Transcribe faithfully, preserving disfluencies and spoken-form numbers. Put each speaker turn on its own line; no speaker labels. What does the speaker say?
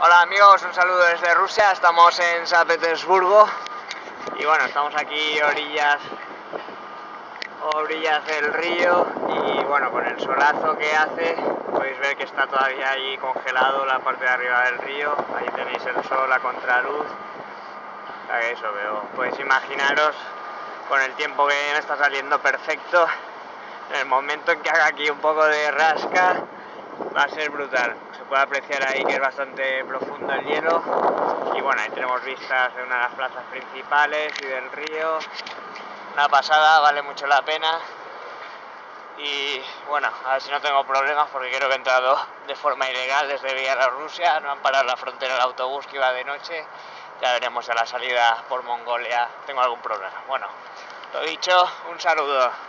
Hola amigos, un saludo desde Rusia, estamos en San Petersburgo y bueno, estamos aquí orillas, orillas del río y bueno, con el solazo que hace podéis ver que está todavía ahí congelado la parte de arriba del río, ahí tenéis el sol a contraluz, o sea que eso veo, podéis imaginaros con el tiempo que me está saliendo perfecto, en el momento en que haga aquí un poco de rasca va a ser brutal. Se puede apreciar ahí que es bastante profundo el hielo y bueno, ahí tenemos vistas de una de las plazas principales y del río. Una pasada, vale mucho la pena y bueno, a ver si no tengo problemas porque creo que he entrado de forma ilegal desde Bielorrusia, no han parado en la frontera el autobús que iba de noche, ya veremos a la salida por Mongolia tengo algún problema. Bueno, lo dicho, un saludo.